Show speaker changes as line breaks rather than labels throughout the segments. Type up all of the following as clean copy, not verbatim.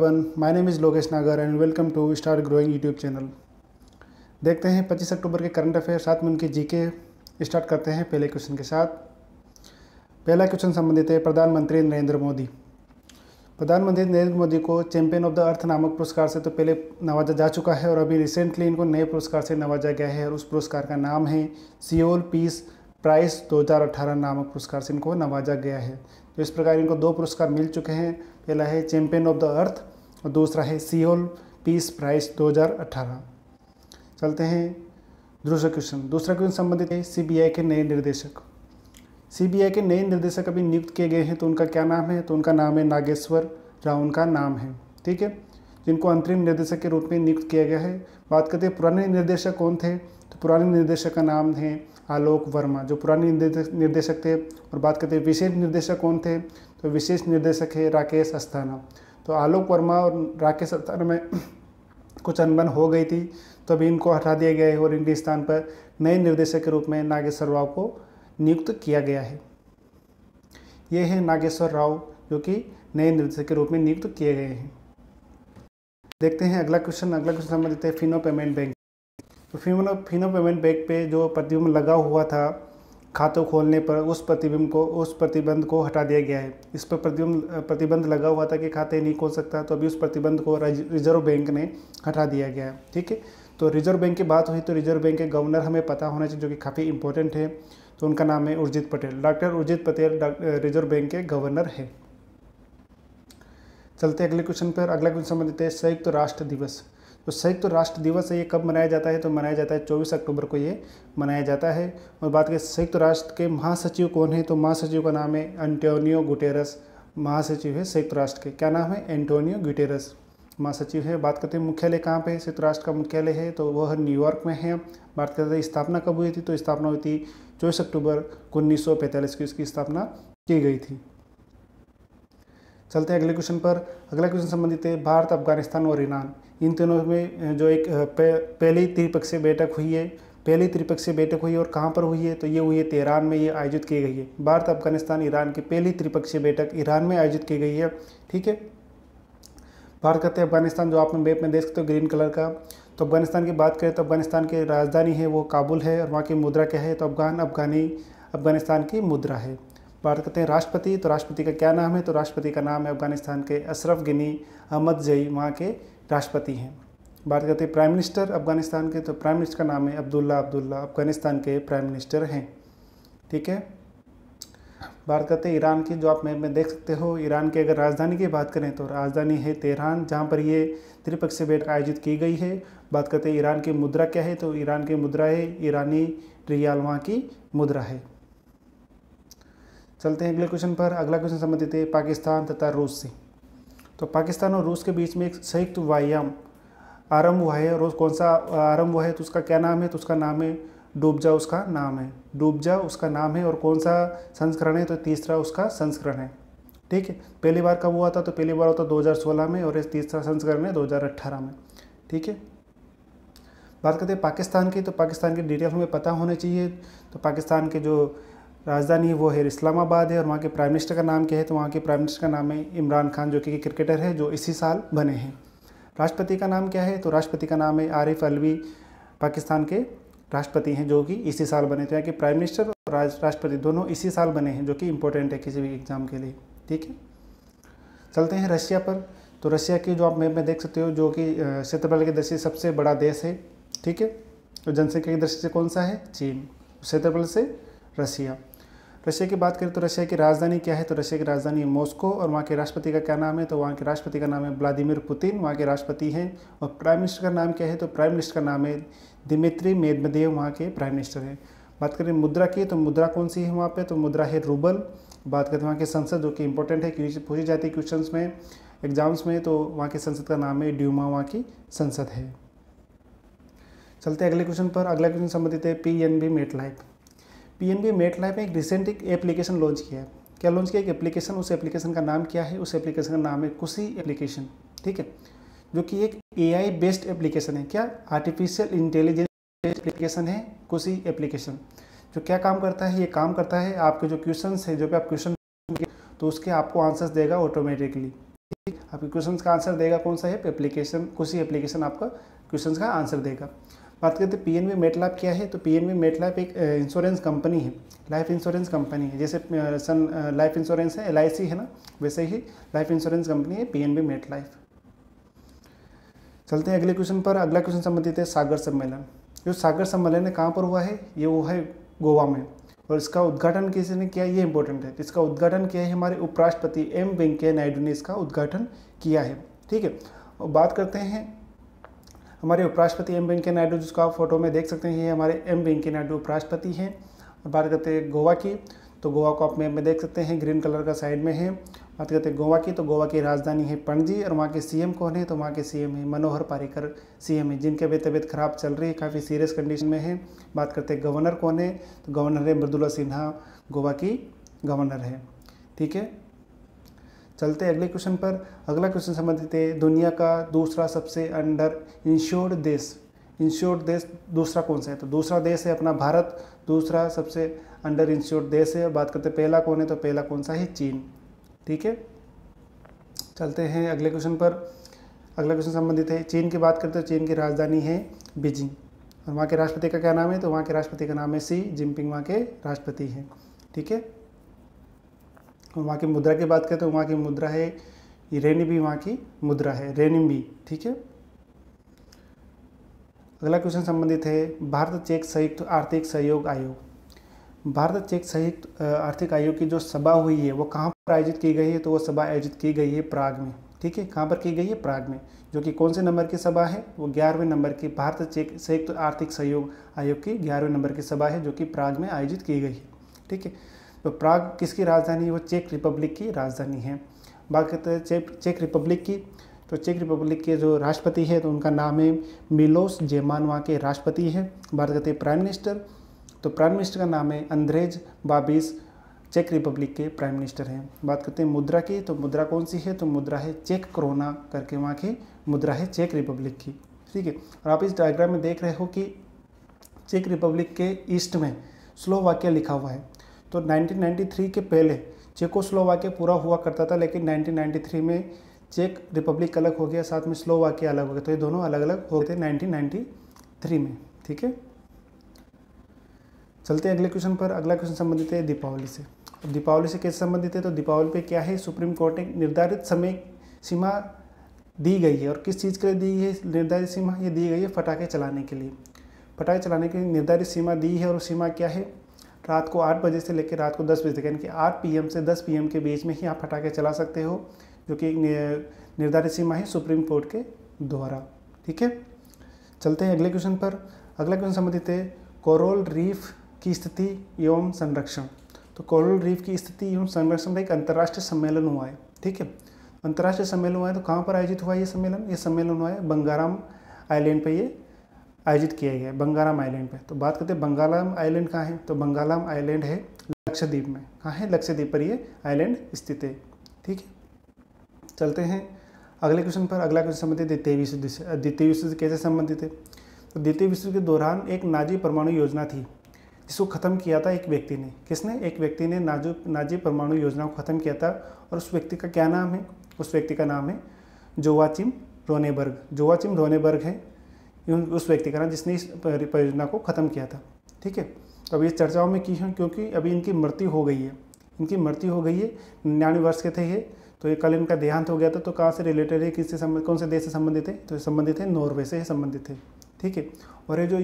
everyone, my name is Lokesh Nagar and welcome to start growing YouTube channel. देखते हैं 25 अक्टूबर के current affair, साथ में उनकी जीके स्टार्ट करते हैं पहले क्वेश्चन के साथ। पहला क्वेश्चन संबंधित है प्रधानमंत्री नरेंद्र मोदी। प्रधानमंत्री नरेंद्र मोदी को चैंपियन ऑफ द अर्थ नामक पुरस्कार से तो पहले नवाजा जा चुका है और अभी रिसेंटली इनको नए पुरस्कार से नवाजा गया है और उस पुरस्कार का नाम है सियोल पीस प्राइज 2018 नामक पुरस्कार से इनको नवाजा गया है। तो इस प्रकार इनको दो पुरस्कार मिल चुके हैं, पहला है चैंपियन ऑफ द अर्थ और दूसरा है सियोल पीस प्राइज 2018। चलते हैं दूसरा क्वेश्चन संबंधित है सीबीआई के नए निर्देशक। सीबीआई के नए निर्देशक अभी नियुक्त किए गए हैं, तो उनका क्या नाम है? तो उनका नाम है नागेश्वर राव, उनका नाम है, ठीक है, जिनको अंतरिम निर्देशक के रूप में नियुक्त किया गया है। बात करते हैं पुराने निर्देशक कौन थे, तो पुराने निर्देशक का नाम है आलोक वर्मा, जो पुराने निर्देशक थे। और बात करते हैं विशेष निर्देशक कौन थे, तो विशेष निर्देशक है राकेश अस्थाना। तो आलोक वर्मा और राकेश अस्थाना में कुछ अनबन हो गई थी, तो अभी इनको हटा दिया गया है और इनके स्थान पर नए निर्देशक के रूप में नागेश्वर राव को नियुक्त किया गया है। ये है नागेश्वर राव जो कि नए निर्देशक के रूप में नियुक्त किए गए हैं। देखते हैं अगला क्वेश्चन संबंधित है फिनो पेमेंट बैंक। तो फिनो पेमेंट बैंक पे जो प्रतिबंध लगा हुआ था खातों खोलने पर, उस प्रतिबंध को हटा दिया गया है। इस पर प्रतिबंध लगा हुआ था कि खाते नहीं खोल सकता, तो अभी उस प्रतिबंध को रिजर्व बैंक ने हटा दिया गया है, ठीक है। तो रिजर्व बैंक की बात हुई तो रिजर्व बैंक के गवर्नर हमें पता होना चाहिए, जो कि काफ़ी इंपॉर्टेंट है। तो उनका नाम है Urjit Patel. Doctor Urjit Patel Reserve Bank के गवर्नर है। चलते अगले क्वेश्चन पर। अगला क्वेश्चन संबंधित है संयुक्त राष्ट्र दिवस। तो संयुक्त राष्ट्र दिवस है, ये कब मनाया जाता है? तो मनाया जाता है 24 अक्टूबर को ये मनाया जाता है। और बात करें संयुक्त राष्ट्र के महासचिव कौन है, तो महासचिव का नाम है एंटोनियो गुटेरस। महासचिव है संयुक्त राष्ट्र के, क्या नाम है? एंटोनियो गुटेरस महासचिव है। बात करते हैं मुख्यालय कहाँ पे संयुक्त राष्ट्र का मुख्यालय है, तो वह न्यूयॉर्क में है। बात करते हैं स्थापना कब हुई थी, तो स्थापना हुई थी 24 अक्टूबर 1945 को इसकी स्थापना की गई थी। चलते हैं अगले क्वेश्चन पर। अगला क्वेश्चन संबंधित है भारत, अफगानिस्तान और ईरान, इन तीनों में जो एक पहली त्रिपक्षीय बैठक हुई है। पहली त्रिपक्षीय बैठक हुई है और कहाँ पर हुई है, तो ये हुई है तेहरान में, ये आयोजित की गई है। भारत, अफगानिस्तान, ईरान की पहली त्रिपक्षीय बैठक ईरान में आयोजित की गई है, ठीक है। बात करते हैं अफगानिस्तान, जो आप मैप में देख सकते हो ग्रीन कलर का। तो अफगानिस्तान की बात करें तो अफगानिस्तान की राजधानी है वो काबुल है, और वहाँ की मुद्रा क्या है, तो अफगानिस्तान की मुद्रा है। बात करते हैं राष्ट्रपति, तो राष्ट्रपति का क्या नाम है, तो राष्ट्रपति का नाम है अफगानिस्तान के अशरफ गनी अहमदजई, वहाँ के राष्ट्रपति हैं। बात करते हैं प्राइम मिनिस्टर अफगानिस्तान के, तो प्राइम मिनिस्टर का नाम है अब्दुल्ला अफगानिस्तान के प्राइम मिनिस्टर हैं, ठीक है। बात करते हैं ईरान की, जो आप मैप में देख सकते हो। ईरान की अगर राजधानी की बात करें तो राजधानी है तेहरान, जहाँ पर ये त्रिपक्षीय बैठक आयोजित की गई है। बात करते हैं ईरान की मुद्रा क्या है, तो ईरान की मुद्रा है ईरानी रियाल, वहाँ की मुद्रा है। चलते हैं अगले क्वेश्चन पर। अगला क्वेश्चन संबंधित है पाकिस्तान तथा रूस से। तो पाकिस्तान और रूस के बीच में एक संयुक्त वायुयान आरंभ हुआ है, और कौन सा आरंभ हुआ है, तो उसका क्या नाम है, तो उसका नाम है डूबजा, उसका नाम है डूबजा उसका नाम है। और कौन सा संस्करण है, तो तीसरा उसका संस्करण है, ठीक है। पहली बार कब हुआ था, तो पहली बार हुआ था 2016 में, और इस तीसरा संस्करण है 2018 में, ठीक है। बात करते हैं पाकिस्तान की, तो पाकिस्तान की डिटेल हमें पता होनी चाहिए। तो पाकिस्तान के जो राजधानी है वो है इस्लामाबाद है, और वहाँ के प्राइम मिनिस्टर का नाम क्या है, तो वहाँ के प्राइम मिनिस्टर का नाम है इमरान खान, जो कि क्रिकेटर है, जो इसी साल बने हैं। राष्ट्रपति का नाम क्या है, तो राष्ट्रपति का नाम है आरिफ अलवी, पाकिस्तान के राष्ट्रपति हैं, जो कि इसी साल बने थे। यहाँ के प्राइम मिनिस्टर और राष्ट्रपति दोनों इसी साल बने हैं, जो कि इंपॉर्टेंट है किसी भी एग्जाम के लिए, ठीक है। चलते हैं रशिया पर। तो रशिया की जो आप मैप में देख सकते हो, जो कि क्षेत्रफल की दृष्टि से सबसे बड़ा देश है, ठीक है। तो जनसंख्या की दृष्टि से कौन सा है? चीन। क्षेत्रफल से रशिया। रशिया की बात करें तो रशिया की राजधानी क्या है, तो रशिया की राजधानी है मॉस्को, और वहाँ के राष्ट्रपति का क्या नाम है, तो वहाँ के राष्ट्रपति का नाम है व्लादिमीर पुतिन, वहाँ के राष्ट्रपति हैं। और प्राइम मिनिस्टर का नाम क्या है, तो प्राइम मिनिस्टर का नाम है दिमित्री मेदवेदेव, वहाँ के प्राइम मिनिस्टर हैं। बात करें मुद्रा की, तो मुद्रा कौन सी है वहाँ पे, तो मुद्रा है रूबल। बात करें वहाँ की संसद, जो कि इंपॉर्टेंट है, पूछी जाती है क्वेश्चंस में, एग्जाम्स में, तो वहाँ की संसद का नाम है ड्यूमा, वहाँ की संसद है। चलते हैं अगले क्वेश्चन पर। अगला क्वेश्चन संबंधित है पीएनबी मेटलाइफ। पीएनबी मेटलाइफ ने एक रिसेंट एक एप्लीकेशन लॉन्च किया है। क्या लॉन्च किया? एक एप्लीकेशन, उस एप्लीकेशन का नाम क्या है? उस एप्लीकेशन का नाम है कुशी एप्लीकेशन, ठीक है, जो कि एक एआई बेस्ड एप्लीकेशन है। क्या? आर्टिफिशियल इंटेलिजेंस बेस्ड एप्लीकेशन है कुशी एप्लीकेशन। जो क्या काम करता है? ये काम करता है आपके जो क्वेश्चंस है, जो भी आप क्वेश्चन तो उसके आपको आंसर्स देगा ऑटोमेटिकली। आपके क्वेश्चन का आंसर देगा कौन सा है, एप्लीकेशन, कुछ ही एप्लीकेशन आपका क्वेश्चन का आंसर देगा। बात करते हैं पीएनबी मेटलैब क्या है, तो पीएनबी मेटलैब एक इंश्योरेंस कंपनी है, लाइफ इंश्योरेंस कंपनी है। जैसे सन लाइफ इंश्योरेंस है, एलआईसी है ना, वैसे ही लाइफ इंश्योरेंस कंपनी है पीएनबी मेटलाइफ। चलते हैं अगले क्वेश्चन पर। अगला क्वेश्चन संबंधित है सागर सम्मेलन। जो सागर सम्मेलन है कहाँ पर हुआ है, ये वो है गोवा में, और इसका उद्घाटन किसने किया, ये इंपॉर्टेंट है। इसका उद्घाटन किया है हमारे उपराष्ट्रपति एम वेंकैया नायडू ने इसका उद्घाटन किया है। ठीक है, और बात करते हैं हमारे उपराष्ट्रपति एम वेंकैया नायडू, जिसको आप फोटो में देख सकते हैं, ये हमारे एम वेंकैया नायडू उपराष्ट्रपति हैं। और बात करते हैं गोवा की, तो गोवा को आप मैप में देख सकते हैं, ग्रीन कलर का साइड में है। बात करते हैं गोवा की, तो गोवा की राजधानी है पणजी, और वहाँ के सीएम कौन है, तो वहाँ के सीएम है मनोहर पर्रिकर सीएम है, जिनकी अभी तबीयत खराब चल रही है, काफ़ी सीरियस कंडीशन में है। बात करते हैं गवर्नर कौन है, तो गवर्नर है मृदुला सिन्हा, गोवा की गवर्नर है। ठीक है, चलते हैं अगले क्वेश्चन पर। अगला क्वेश्चन संबंधित है दुनिया का दूसरा सबसे अंडर इंश्योर्ड देश। इंश्योर्ड देश दूसरा कौन सा है, तो दूसरा देश है अपना भारत, दूसरा सबसे अंडर इंश्योर्ड देश है। बात करते हैं पहला कौन है, तो पहला कौन सा है, चीन। ठीक है, चलते हैं अगले क्वेश्चन पर। अगला क्वेश्चन संबंधित है चीन की। बात करते हैं चीन की राजधानी है बीजिंग, और वहाँ के राष्ट्रपति का क्या नाम है, तो वहाँ के राष्ट्रपति का नाम है शी जिनपिंग, वहाँ के राष्ट्रपति हैं। ठीक है, और वहाँ की मुद्रा की बात करें तो वहाँ की मुद्रा है रेनिबी, वहाँ की मुद्रा है रेनिबी। ठीक है, अगला क्वेश्चन संबंधित है भारत चेक संयुक्त आर्थिक सहयोग आयोग। भारत चेक संयुक्त आर्थिक आयोग की जो सभा हुई है वो कहाँ पर आयोजित की गई है, तो वो सभा आयोजित की गई है प्राग में। ठीक है, कहाँ पर की गई है, प्राग में, जो कि कौन से नंबर की सभा है, वो 11वें नंबर की भारत चेक संयुक्त आर्थिक सहयोग आयोग की 11वें नंबर की सभा है, जो कि प्राग में आयोजित की गई है। ठीक है, तो प्राग किसकी राजधानी है, वो चेक रिपब्लिक की राजधानी है। बात करते हैं चेक रिपब्लिक की, तो चेक रिपब्लिक के जो राष्ट्रपति है तो उनका नाम है मिलोस जेमान, वहाँ के राष्ट्रपति हैं। बात करते हैं प्राइम मिनिस्टर, तो प्राइम मिनिस्टर का नाम है अंद्रेज बाबिस, चेक रिपब्लिक के प्राइम मिनिस्टर हैं। बात करते हैं मुद्रा की, तो मुद्रा कौन सी है, तो मुद्रा है चेक क्रोना करके, वहाँ की मुद्रा है चेक रिपब्लिक की। ठीक है, और आप इस डायग्राम में देख रहे हो कि चेक रिपब्लिक के ईस्ट में स्लोवाकिया लिखा हुआ है। तो 1993 के पहले चेकोस्लोवाकिया पूरा हुआ करता था, लेकिन 1993 में चेक रिपब्लिक अलग हो गया, साथ में स्लोवाकिया अलग हो गया, तो ये दोनों अलग अलग हो गए थे 1993 में। ठीक है, चलते हैं अगले क्वेश्चन पर। अगला क्वेश्चन संबंधित है दीपावली से। अब दीपावली से कैसे संबंधित है, तो दीपावली पे क्या है, सुप्रीम कोर्ट ने निर्धारित समय सीमा दी गई है, और किस चीज़ के लिए दी है निर्धारित सीमा, ये दी गई है पटाखे चलाने के लिए। पटाखे चलाने के लिए निर्धारित सीमा दी है, और सीमा क्या है, रात को 8 बजे से लेकर रात को 10 बजे तक, यानी कि 8 PM से 10 PM के बीच में ही आप पटाखे चला सकते हो, जो कि निर्धारित सीमा है सुप्रीम कोर्ट के द्वारा। ठीक है, चलते हैं अगले क्वेश्चन पर। अगला क्वेश्चन संबंधित है कोरल रीफ की स्थिति एवं संरक्षण। तो कोरल रीफ की स्थिति एवं संरक्षण का एक अंतर्राष्ट्रीय सम्मेलन हुआ है। ठीक है, अंतर्राष्ट्रीय सम्मेलन हुआ है, तो कहाँ पर आयोजित हुआ ये सम्मेलन, ये सम्मेलन हुआ है बंगाराम आइलैंड पर, ये आयोजित किया गया है बंगाराम आइलैंड पे। तो बात करते हैं बंगाराम आइलैंड कहाँ है, तो बंगाराम आइलैंड है लक्षद्वीप में। कहाँ है, लक्षद्वीप पर ये आइलैंड स्थित है। ठीक है, चलते हैं अगले क्वेश्चन पर। अगला क्वेश्चन संबंधित द्वितीय विश्व युद्ध से। द्वितीय विश्व युद्ध कैसे संबंधित है, तो द्वितीय विश्व युद्ध के दौरान एक नाजी परमाणु योजना थी, जिसको ख़त्म किया था एक व्यक्ति ने। किसने, एक व्यक्ति ने नाजी परमाणु योजना को ख़त्म किया था, और उस व्यक्ति का क्या नाम है, उस व्यक्ति का नाम है जोवाचिम रोनेबर्ग। जोवाचिम रोनेबर्ग है उस व्यक्ति का नाम जिसने इस परियोजना को ख़त्म किया था। ठीक है, तो अब ये चर्चाओं में की है, क्योंकि अभी इनकी मृत्यु हो गई है, इनकी मृत्यु हो गई है, 99 वर्ष के थे ये, तो ये कल इनका देहांत हो गया था। तो कहाँ से रिलेटेड है, किससे संबंधित, कौन से देश से संबंधित है, तो संबंधित है नॉर्वे से संबंधित है। ठीक है, और ये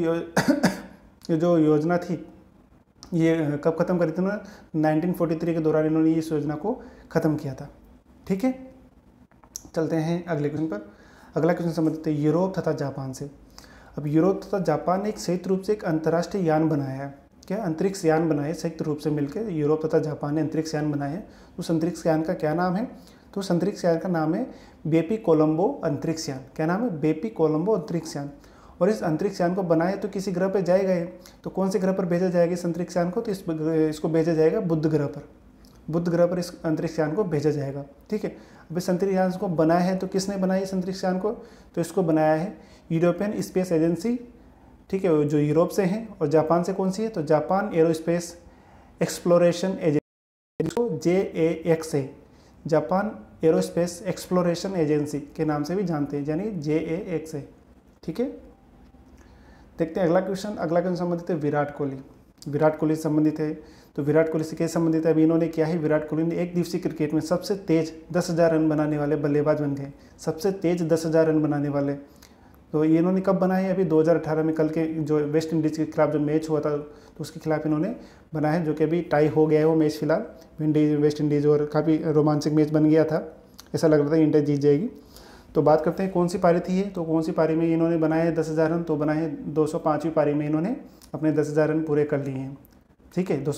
जो योजना थी ये कब ख़त्म करी थी उन्होंने, 1943 के दौरान इन्होंने इस योजना को ख़त्म किया था। ठीक है, चलते हैं अगले क्वेश्चन पर। अगला क्वेश्चन संबंधित है यूरोप तथा जापान से। अब यूरोप तथा जापान ने एक संयुक्त रूप से एक अंतर्राष्ट्रीय यान बनाया है, क्या अंतरिक्ष यान बनाया है, संयुक्त रूप से मिलकर यूरोप तथा जापान ने अंतरिक्ष यान बनाया है। उस अंतरिक्ष यान का क्या नाम है, तो उस अंतरिक्ष यान का नाम है बेपी कोलंबो अंतरिक्ष यान। क्या नाम है, बेपी कोलंबो अंतरिक्ष यान। और इस अंतरिक्ष यान को बनाए तो किसी ग्रह पर जाएगा है, तो कौन से ग्रह पर भेजा जाएगा इस अंतरिक्ष यान को, तो इसको भेजा जाएगा बुध ग्रह पर। बुध ग्रह पर इस अंतरिक्ष यान को भेजा जाएगा। ठीक है, अब इस अंतरिक्ष यान को बनाया है, तो किसने बनाया इस अंतरिक्ष यान को, तो इसको बनाया है यूरोपियन स्पेस एजेंसी। ठीक है, जो यूरोप से हैं, और जापान से कौन सी है, तो Japan aerospace exploration agency, JAX है, जापान एरोस्पेस एक्सप्लोरेशन एजेंसी के नाम से भी जानते हैं, यानी JAXA। ठीक है, देखते हैं अगला क्वेश्चन संबंधित है विराट कोहली। विराट कोहली से संबंधित है, तो विराट कोहली से कैसे संबंधित है? अभी इन्होंने क्या है, विराट कोहली ने एक दिवसीय क्रिकेट में सबसे तेज 10,000 रन बनाने वाले बल्लेबाज बन गए, सबसे तेज 10,000 रन बनाने वाले। तो ये इन्होंने कब बनाया है? अभी 2018 में, कल के जो वेस्ट इंडीज़ के खिलाफ जो मैच हुआ था तो उसके खिलाफ इन्होंने बनाया है, जो कि अभी टाई हो गया है वो मैच फिलहाल वेस्ट इंडीज़, और काफ़ी रोमांचक मैच बन गया था, ऐसा लग रहा था इंडिया जीत जाएगी। तो बात करते हैं कौन सी पारी थी ये, तो कौन सी पारी में इन्होंने बनाए हैं 10,000 रन, तो बनाए हैं 205वीं पारी में इन्होंने अपने 10,000 रन पूरे कर लिए हैं। ठीक है,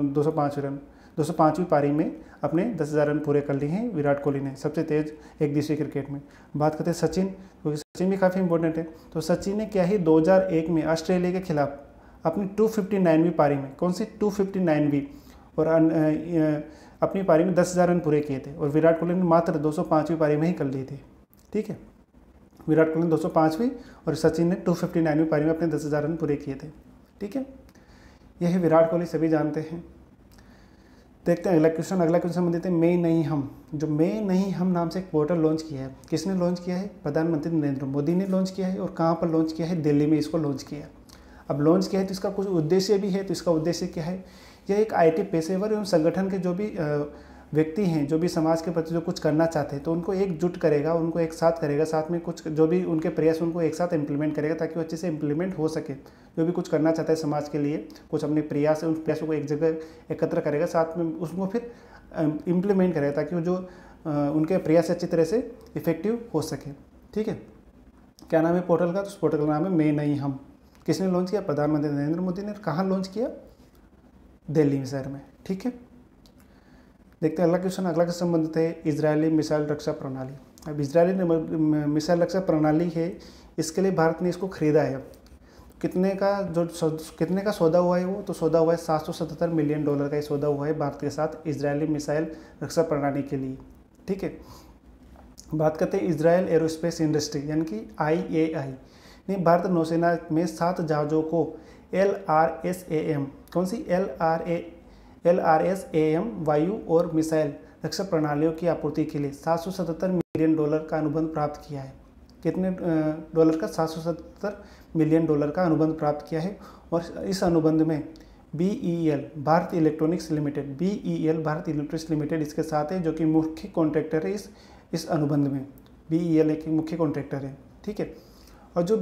205वीं पारी में अपने 10,000 रन पूरे कर लिए हैं विराट कोहली ने, सबसे तेज एक दिवसीय क्रिकेट में। बात करते हैं सचिन, क्योंकि सचिन भी काफ़ी इंपॉर्टेंट है। तो सचिन ने क्या ही 2001 में ऑस्ट्रेलिया के खिलाफ अपनी 259वीं पारी में, कौन सी 259वीं, और अपनी पारी में 10,000 रन पूरे किए थे, और विराट कोहली ने मात्र 205वीं पारी में ही कर लिए थे। ठीक है, विराट कोहली ने 205वीं और सचिन ने 259वीं पारी में अपने 10,000 रन पूरे किए थे। ठीक है, यही विराट कोहली सभी जानते हैं। देखते हैं अगला क्वेश्चन संबंधित है मैं नहीं हम। जो मैं नहीं हम नाम से एक पोर्टल लॉन्च किया है, किसने लॉन्च किया है? प्रधानमंत्री नरेंद्र मोदी ने लॉन्च किया है। और कहाँ पर लॉन्च किया है? दिल्ली में इसको लॉन्च किया है। अब लॉन्च किया है तो इसका कुछ उद्देश्य भी है, तो इसका उद्देश्य क्या है? यह एक IT पेशेवर एवं संगठन के जो भी व्यक्ति हैं, जो भी समाज के प्रति जो कुछ करना चाहते हैं, तो उनको एकजुट करेगा, उनको एक साथ करेगा, साथ में कुछ जो भी उनके प्रयास उनको एक साथ इम्प्लीमेंट करेगा, ताकि वो अच्छे से इम्प्लीमेंट हो सके। जो भी कुछ करना चाहता है समाज के लिए, कुछ अपने प्रयास है, उन प्रयासों को एक जगह एकत्र करेगा, साथ में उसको फिर इम्प्लीमेंट करेगा, ताकि वो जो उनके प्रयास अच्छी तरह से इफेक्टिव हो सके। ठीक है, क्या नाम है पोर्टल का? तो उस पोर्टल का नाम है मैं नहीं हम। किसने लॉन्च किया? प्रधानमंत्री नरेंद्र मोदी ने। कहाँ लॉन्च किया? दिल्ली शहर में। ठीक है, देखते हैं अगला क्वेश्चन संबंधित है इजरायली मिसाइल रक्षा प्रणाली। अब इजरायली मिसाइल रक्षा प्रणाली है, इसके लिए भारत ने इसको खरीदा है। कितने का सौदा हुआ है वो? तो सौदा हुआ है $777 मिलियन का ये सौदा हुआ है भारत के साथ इजरायली मिसाइल रक्षा प्रणाली के लिए। ठीक है, बात करते हैं इजरायल एरोस्पेस इंडस्ट्री यानी कि IAI ने भारत नौसेना में 7 जहाज़ों को LRSAM, कौन सी? LRSAM वायु और मिसाइल रक्षा प्रणालियों की आपूर्ति के लिए $777 मिलियन का अनुबंध प्राप्त किया है। कितने डॉलर का? $777 मिलियन का अनुबंध प्राप्त किया है। और इस अनुबंध में BEL Bharat electronics limited, BEL Bharat electronics limited इसके साथ है, जो कि मुख्य कॉन्ट्रैक्टर है इस अनुबंध में। BEL एक मुख्य कॉन्ट्रैक्टर है। ठीक है, और जो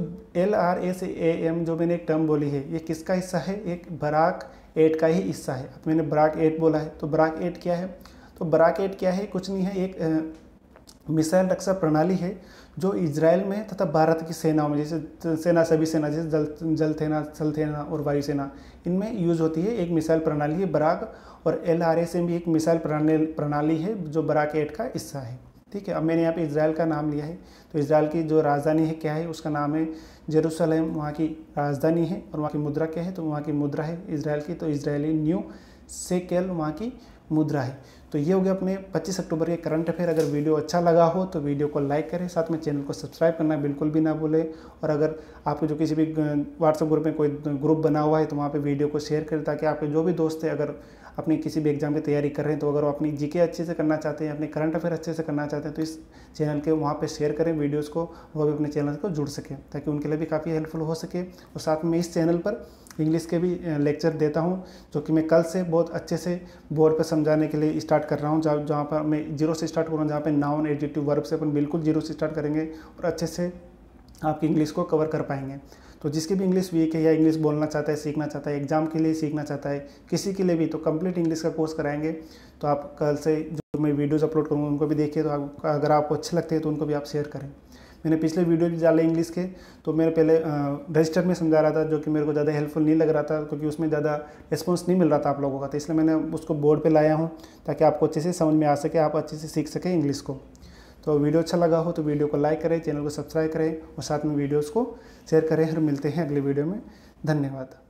LRSAM जो मैंने एक टर्म बोली है, ये किसका हिस्सा है? एक बराक 8 का ही हिस्सा है। अब मैंने बराक 8 बोला है, तो बराक 8 क्या है? तो बराक 8 क्या है? कुछ नहीं है, एक मिसाइल रक्षा प्रणाली है जो इजराइल में तथा भारत की सेनाओं में, जैसे सभी सेना जैसे जल सेना, थल सेना और वायुसेना, इनमें यूज़ होती है एक मिसाइल प्रणाली है बराक। और LRSAM भी एक मिसाइल प्रणाली है जो बराक 8 का हिस्सा है। ठीक है, अब मैंने यहाँ पे इजराइल का नाम लिया है, तो इजराइल की जो राजधानी है क्या है? उसका नाम है जेरूसलम, वहाँ की राजधानी है। और वहाँ की मुद्रा क्या है? तो वहाँ की मुद्रा है इजराइल की, तो इजरायली न्यू शेकेल वहाँ की मुद्रा है। तो ये हो गया अपने 25 अक्टूबर के करंट अफेयर। अगर वीडियो अच्छा लगा हो तो वीडियो को लाइक करें, साथ में चैनल को सब्सक्राइब करना बिल्कुल भी ना भूलें। और अगर आपके जो किसी भी व्हाट्सएप ग्रुप में कोई ग्रुप बना हुआ है तो वहाँ पे वीडियो को शेयर करें, ताकि आपके जो भी दोस्त हैं अगर अपनी किसी भी एग्जाम की तैयारी कर रहे हैं, तो अगर वो अपनी जीके अच्छे से करना चाहते हैं, अपने करंट अफेयर अच्छे से करना चाहते हैं, तो इस चैनल के वहाँ पे शेयर करें वीडियोस को, वो भी अपने चैनल को जुड़ सकें, ताकि उनके लिए भी काफ़ी हेल्पफुल हो सके। और साथ में इस चैनल पर इंग्लिश के भी लेक्चर देता हूँ, जो कि मैं कल से बहुत अच्छे से बोर्ड पर समझाने के लिए स्टार्ट कर रहा हूँ, जहाँ पर मैं 0 से स्टार्ट करूँगा, जहाँ पे नाउन एडजेक्टिव वर्ब से अपन बिल्कुल 0 से स्टार्ट करेंगे और अच्छे से आपकी इंग्लिश को कवर कर पाएंगे। तो जिसकी भी इंग्लिश वीक है या इंग्लिश बोलना चाहता है, सीखना चाहता है, एग्जाम के लिए सीखना चाहता है, किसी के लिए भी, तो कंप्लीट इंग्लिश का कोर्स कराएंगे। तो आप कल से जो मैं वीडियोस अपलोड करूँगा उनको भी देखिए, तो अगर आपको अच्छे लगते हैं तो उनको भी आप शेयर करें। मैंने पिछले वीडियो भी डाले इंग्लिश के, तो मेरे पहले रजिस्टर में समझा रहा था, जो कि मेरे को ज़्यादा हेल्पफुल नहीं लग रहा था, क्योंकि उसमें ज़्यादा रिस्पॉन्स नहीं मिल रहा था आप लोगों का, तो इसलिए मैंने उसको बोर्ड पे लाया हूँ, ताकि आपको अच्छे से समझ में आ सके, आप अच्छे से सीख सकें इंग्लिश को। तो वीडियो अच्छा लगा हो तो वीडियो को लाइक करें, चैनल को सब्सक्राइब करें और साथ में वीडियोज़ को शेयर करें। और मिलते हैं अगले वीडियो में। धन्यवाद।